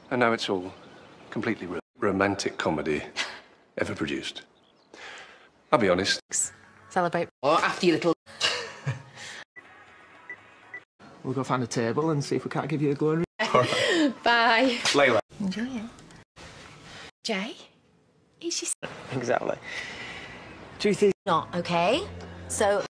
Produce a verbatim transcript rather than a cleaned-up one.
And now it's all completely ro romantic comedy ever produced. I'll be honest. Celebrate. Oh, after you little... We'll go find a table and see if we can't give you a glory. Right. Bye. Leyla. Enjoy it. Jay? Is she... Exactly. Truth is... Not, okay? So...